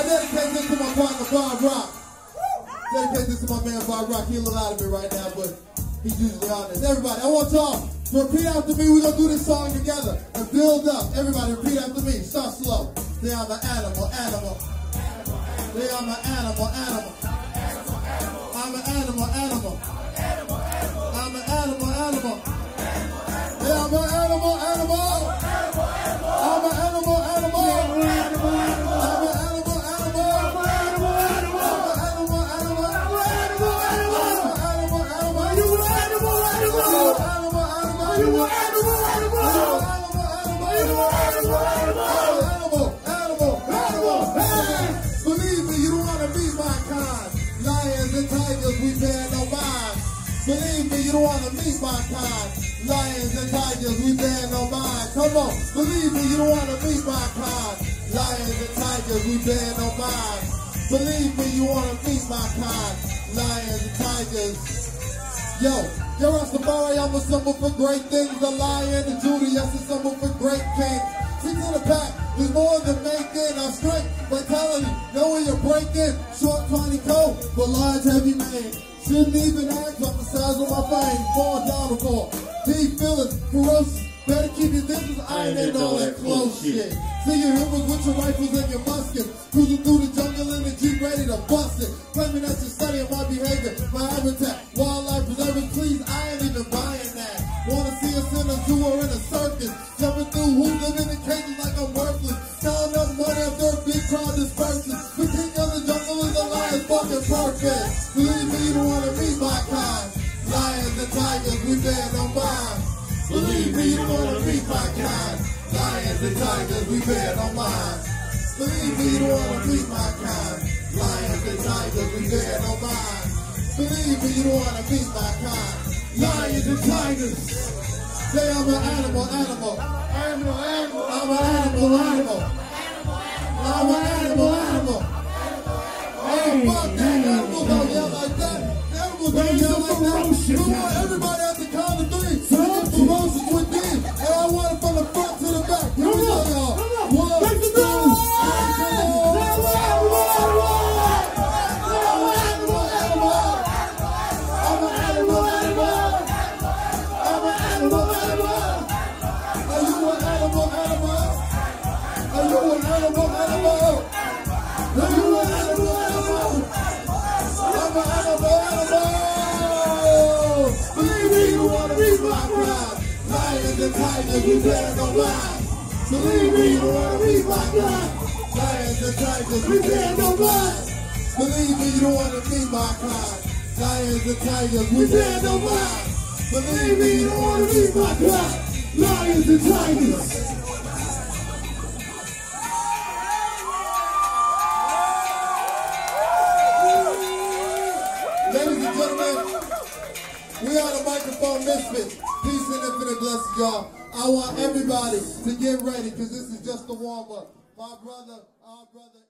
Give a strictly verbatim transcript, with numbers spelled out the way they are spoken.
dedicate this to my partner, Bob Rock. Dedicate this to my man, Bob Rock. He's a little out of it right now, but he's usually on this. Everybody, I want y'all to repeat after me. We're going to do this song together and build up. Everybody, repeat after me. Start slow. Say I'm an animal, animal. Say I'm an animal, animal. I'm an animal, animal. I'm an animal, animal. Say I'm an animal, animal. I'm an animal, animal. I'm an animal, animal. I'm an animal, animal. I'm an animal, animal. I'm an animal, animal. I'm an animal, animal. You an animal, animal. You an animal, animal. You an animal, animal. Animal, animal, animal. Believe me, you don't want to meet my kind. Lions and tigers, we bear no mind. Believe me, you don't want to meet my kind. Lions and tigers, we bear no mind. Come on, believe me, you don't want to meet my kind. Lions and tigers, we bear no mind. Believe me, you want to meet my kind. Lions and tigers. Yo, yo, Rastafari, I'm a symbol for great things. The lion, the Judy, that's a symbol for great kings. Six in the pack is more than making our strength. Vitality, know when you're breaking. Short, tiny coat, but large, heavy mane. Shouldn't even act up the size of my fame. Fall down the fall. Deep feelings, ferocious. Better keep your distance. I ain't in all that close shit. See your hippos with your rifles and your muskets. Cruising through the jungle in the Jeep ready to bust it. Claiming that you're studying my behavior, my habitat. Wildlife preservers, please, I ain't even buying that. Wanna see us in a zoo or in a circus. Jumping through hoops, living in cages like I'm worthless. Counting up money after a big crowd disperses. The king of the jungle is a lion fucking perfect. Believe me, you don't wanna meet my kind. Lions and tigers, we bear no mind. Believe me, you don't wanna meet my kind. Lions and tigers, we bear no mind. Believe me, you don't wanna meet my kind. Lions and tigers, we bear no mind. Believe me, you don't wanna meet my kind. Lions and tigers. Say I'm an animal, animal. Animal, animal. I'm an animal, animal. I'm an animal, animal. Hey, fuck that. Animals don't yell like that. Animals don't yell like that. We want everybody at the count of three. So get ferocious with me. And I want it from the front to the back. Here we go, y'all. One, two, three. Lions and tigers, we bear no mind. Believe me, you don't wanna meet my kind. Lions and tigers, we bear no mind. Believe me, you don't wanna meet my kind. Lions and tigers, we bear no mind. Believe me, you don't wanna meet my kind. Lions and tigers. Ladies and gentlemen, we are the Microphone Misfitz. Peace and infinite blessings, y'all. I want everybody to get ready because this is just a warm-up. My brother, our brother.